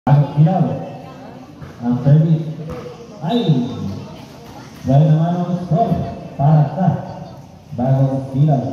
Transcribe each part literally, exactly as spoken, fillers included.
Bagong ilaw. Ang service ay gaya naman ang score para sa Bagong Ilaw.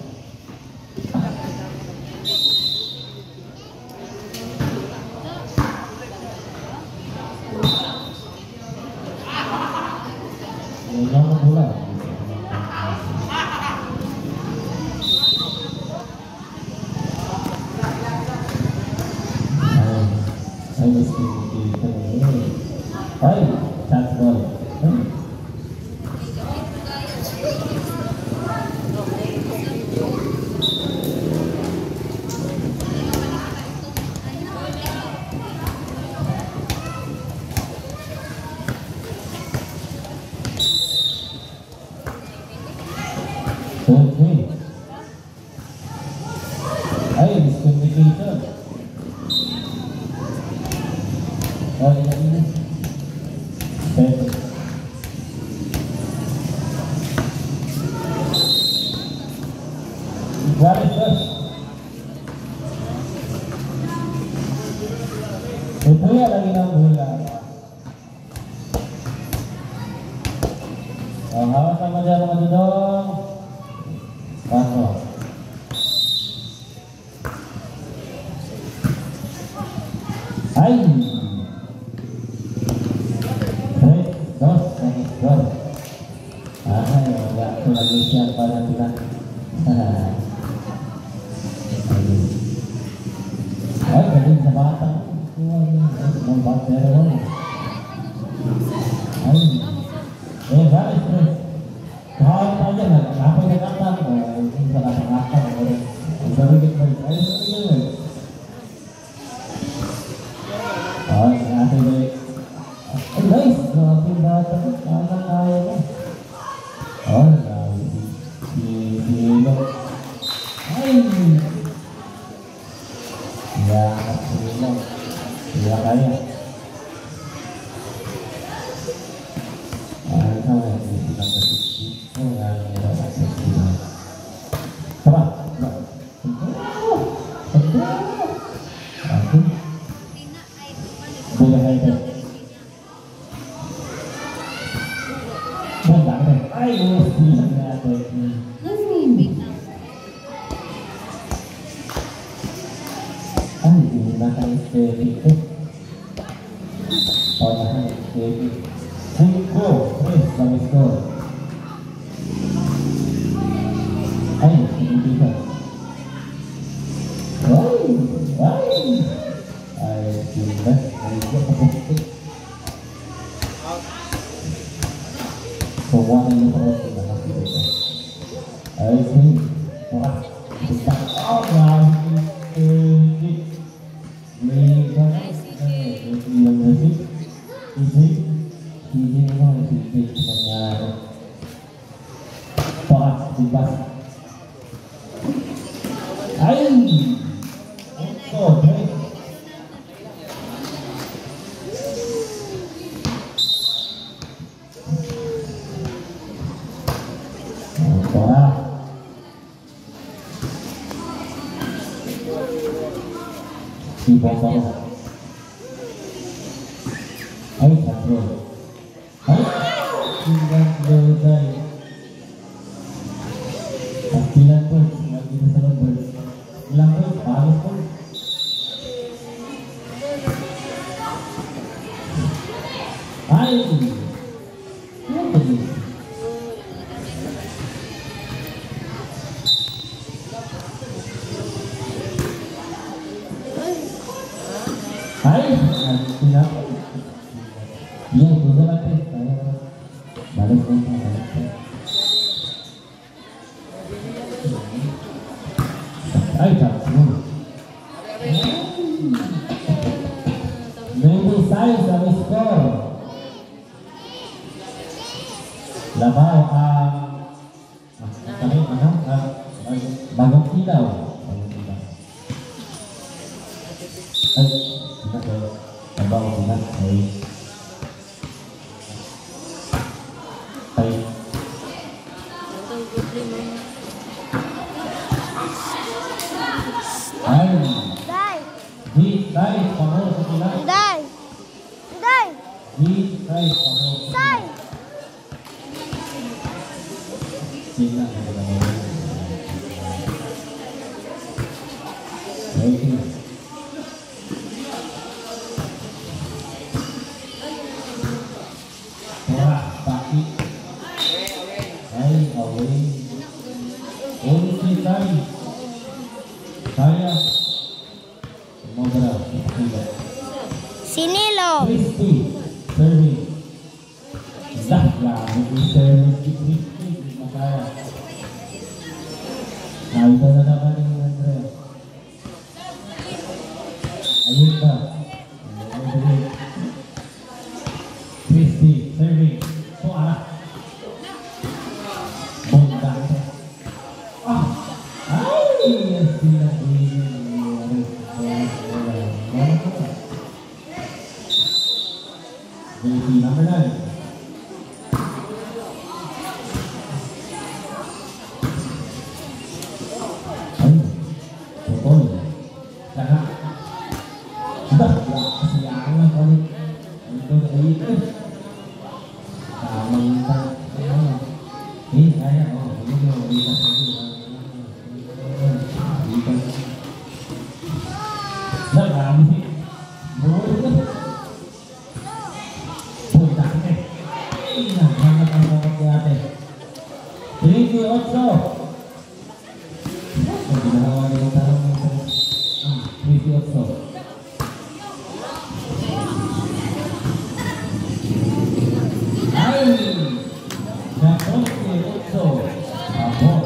Ilaw na bola. Ay, mesti kita ini. Ay, chance ball. Okay. Ay, miscommunication. Oh, ini betul. Garis terus. Itu ya lagi enam bulan. Oh, awas sama dia maju dong. Masuk. Hai. Dos, gol. Ah, enggak lagi siapa nanti kan. Ay, jadi sa bata. Mau batero. Ay. Eh, garis terus. Kahit aja na, apa yang kata, hindi ka kata-kata. Ang sarigit mo. Ay, sarigit mo. Oh, natin ba? Ay, guys, grabe bata ko. Sana tayo mo. Oh, grabe. Dilo. Ay! Iya, dilo. Iya kaya. Ay, sama ya. Kita bersih. Oh, nggak ada bersih. Coba. Aku. Boleh aja. Ayo, tidak ada. Ah, ini makan itu. Oh, makan itu. Cinco, tres, kami skor. Ayo, ini bisa. Wow, wow. Ayo, kita, ayo kita bukti. Semua ini terus kita kasih kita. Ayo sini, murah, kita orang ini, mereka ini yang bersih, ini, ini orang bersih semuanya. Torak bebas. Ayo, untuk si bawah, ayo satu, ayo tinggal selesai, sembilan pun lagi selesai, sembilan pun bagus pun, ayo, Hai, tidak. Iya, betul lagi. Balik ke Hai, satu. Minggu saya sampai skor. Laban ah, kami mana? Bagong Ilaw. Ay, tidak ada. Bagong Ilaw. Ay. Ay. Ay. Dai. Di, dai, pamor sa Ilaw. Dai. He tries to hold. Sila na ba naman? Waiting. Wah, paki. Ay, away. Ulti tayo. Kaya. Mobra. Sinilo. Crispy. Serving. Zahla. Serving. Crispy. Makaya. Nakita na naman yung Andrea. Ayun ba? Crispy. Serving. So, anak. Bunda. Ah! Ay! Yes, sila. Baby number nine. Ay, betul. Karena sudah kesiangan lah kali. Itu dari itu. Sama kita. Ini saya oh ini mau dikasih. Nah, kami sih. Boleh. Tinggi ocho. Ginawa niyo tarong tinggi ocho. Ay, catorce ocho. Abot.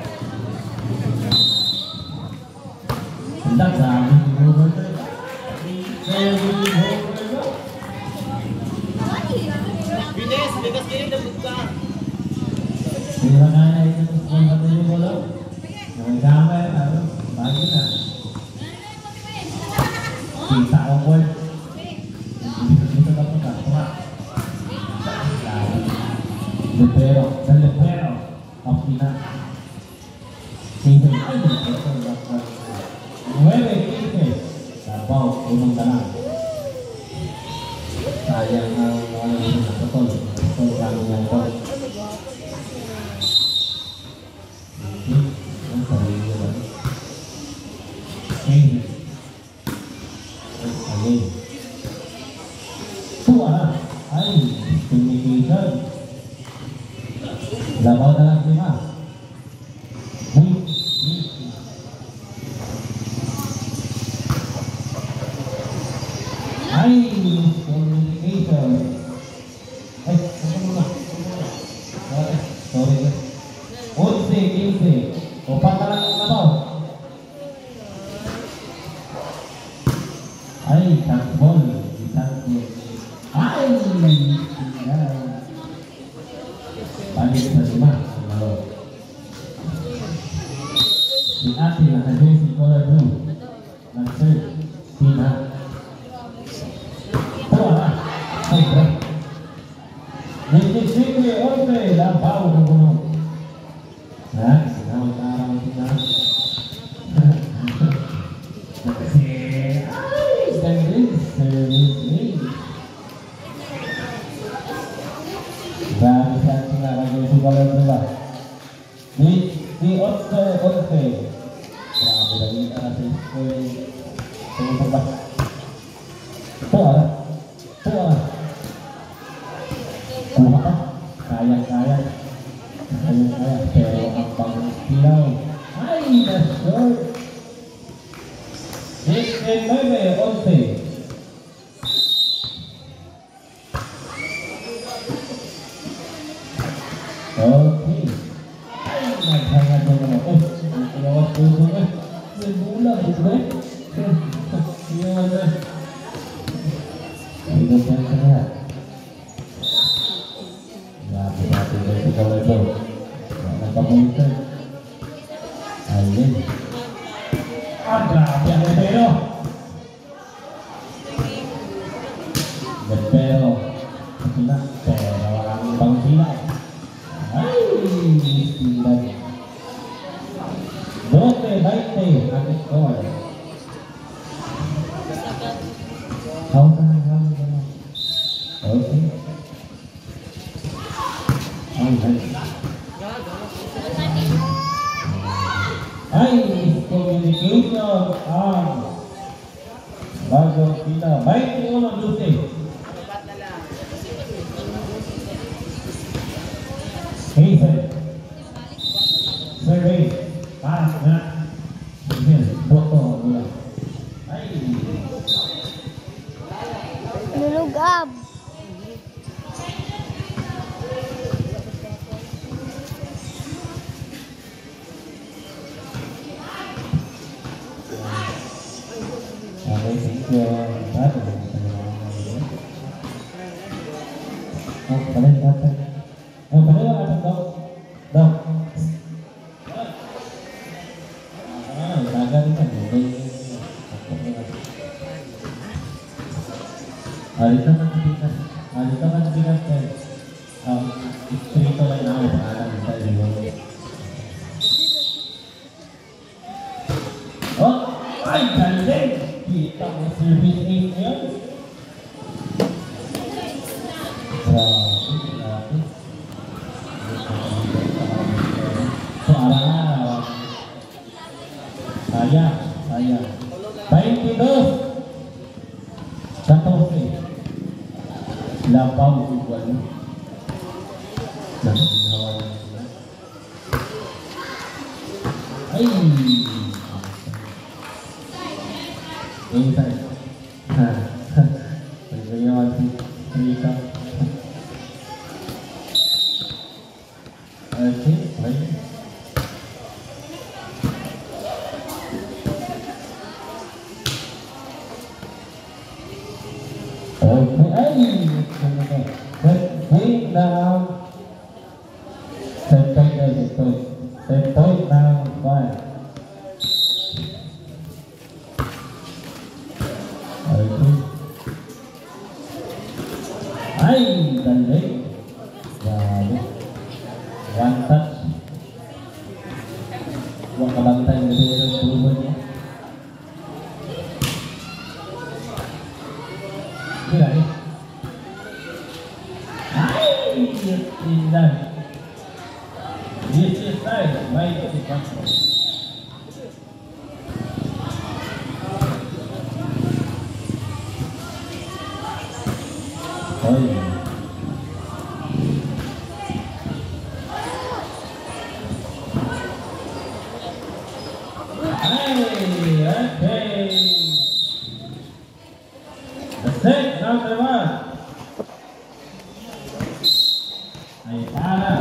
Hendak sabi mo ba? Bilis, bilis kayo na buka. Bila na ito sa mga yung wala. Yung gamay, ano, bago na. Kita ang word. Dito na po ka. Tuma. Lepero. Sa lepero. Ang pina. Sige. Ay, ito na po. Nueve, quince. Sabaw, unang dalang. Sayang ang ano dito na potol. Potol kami ng pot. Labaw na lang lima. Ay, communication. Ay, ano muna? Sorry. once, quince. Opat na lang ang labaw. Ay, takbol. Takbol. Ay, balik sa lima. Si ate nakajong si color blue. Nag-serve. Tina. Tawa na. Ay, bro. Nagsisikli, onse. Labaw ng puno. Ha? Sinawag na araw ng tina. Kasi, ay, service. Service me. Dahil siya sinakajong si color blue ba? Di, di onse, onse. Grabe lagi ka na si School. Tingin ba? Ito ah. Ito ah. Kuha ka. Kaya-kaya. Kaya-kaya. Pero ang pang-pilaw. Ay, na-short. diecinueve, once. Okay. Ay, naghangad mo naman. Oh, ang kalawas po ito eh. May bulang ito eh. Yan eh. Ay, ganyan ka na. Grabe natin na ito kawal ito. Nagpapunta. Ayun. Ah, grabe ang lepero. Lepero. Sila. Pero walang ibang sila. Ay, sila. doce, veinte ang score. How ka na, how ka na. Okay. Ay, ay. Ay, miscommunication ang bagong pila. twenty-one Lucy. Hazel. Survey. Pass na. Hazel. Boto. Mula. Ay. Nulugab. Okay, thank you. Satu. Oh, balik datang. Oh, balik datang dong. Dong. Ah, jaga ni kan. Hari itu kan kita, hari itu kan kita kan, um, cerita lain apa pengalaman kita di luar. Oh, ay galing kita may service area. Grabe, grabe. Soalnya, saya, saya, twenty-two. Satu sih, lampau tujuan, dan hawa. Hey, ini saya, ha, ini masih cerita. Oke, baik. Okay, ay, set point down, set point down, set point, set point down, five. Okay. Ay, galing. Grabe. One touch. Huwag kabantay na rin ang tulungan niya. Mira, eh. Ay, indah. This is side, right to the control. Oh yeah. Hey, okay. The set number one. Ay, para.